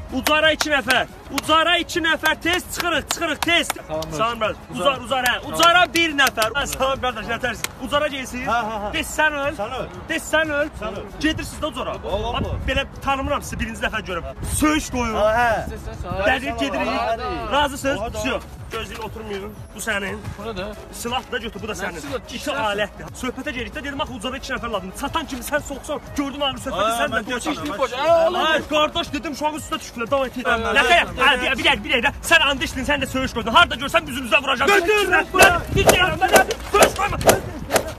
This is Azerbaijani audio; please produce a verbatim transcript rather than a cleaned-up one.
Ucara iki nəfər. Ucara iki nəfər. Tez çıxırıq, çıxırıq, tez. Salam qardaş. Uzar, uzar, hə. Ucara bir nəfər. Salam qardaş, yətərsiz. Ucara gəlsin. Tez sən öl. Tez sən öl. Gedirsiniz də ucara. Belə tanımıram sizi, birinci dəfə görüm. Söyüş qoyun. Dəqiq gedirik. Razısınız? Yox. Gözləyin, oturmayın. Bu sənin. Silah da götür, bu da sənin. İki alətdir. Söhbətə gelirik də, dedim, axı ucara iki nəfər lazım. Satan kimi sən soxsan, gördün abi söhbəti sən də qoçaq. Ay, qardaş dedim, uşağın üstünə düşkülər, davam et. Nə qayaq? Bir dəqiq, bir dəqiq. Sən and içdin, sən də söyüş qoydun. Harda görsən üzünüzə vuracaq. Götür! Bir şeyə, mən söyüş qoyma.